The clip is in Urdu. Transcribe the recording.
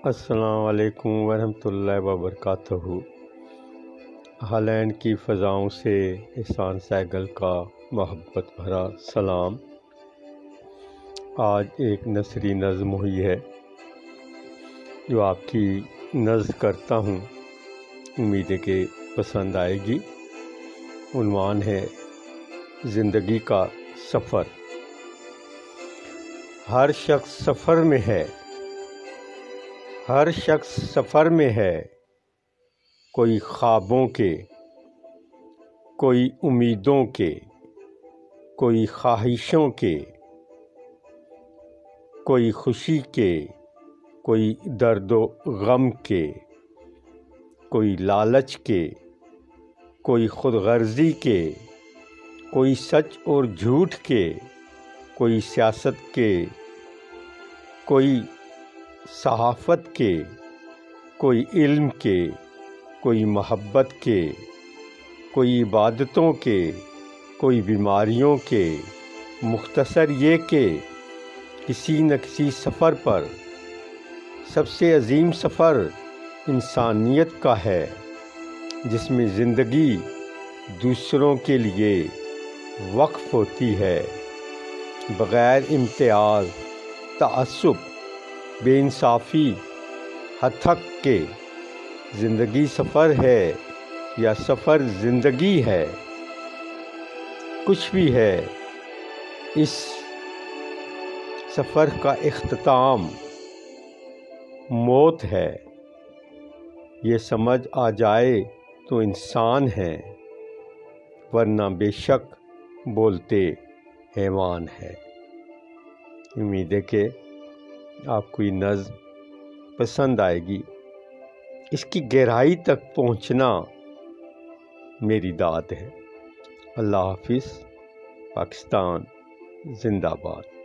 السلام علیکم ورحمۃ اللہ وبرکاتہ۔ ہالینڈ کی فضاؤں سے احسان سہگل کا محبت بھرا سلام۔ آج ایک نثری نظم ہوئی ہے جو آپ کی نظر کرتا ہوں، امید ہے کہ پسند آئے گی۔ عنوان ہے زندگی کا سفر۔ ہر شخص سفر میں ہے، ہر شخص سفر میں ہے، کوئی خوابوں کے، کوئی امیدوں کے، کوئی خواہشوں کے، کوئی خوشی کے، کوئی درد و غم کے، کوئی لالچ کے، کوئی خود غرضی کے، کوئی سچ اور جھوٹ کے، کوئی سیاست کے، کوئی صحافت کے، کوئی علم کے، کوئی محبت کے، کوئی عبادتوں کے، کوئی بیماریوں کے۔ مختصر یہ کہ کسی نہ کسی سفر پر سب سے عظیم سفر انسانیت کا ہے، جس میں زندگی دوسروں کے لیے وقف ہوتی ہے، بغیر امتیاز، تعصب، بے انصافی، ہتک کے۔ زندگی سفر ہے یا سفر زندگی ہے، کچھ بھی ہے، اس سفر کا اختتام موت ہے۔ یہ سمجھ آ جائے تو انسان ہے، ورنہ بے شک بولتے حیوان ہے۔ امید ہے کہ آپ کو یہ نظم پسند آئے گی۔ اس کی گہرائی تک پہنچنا میری دعوت ہے۔ اللہ حافظ۔ پاکستان زندہ باد۔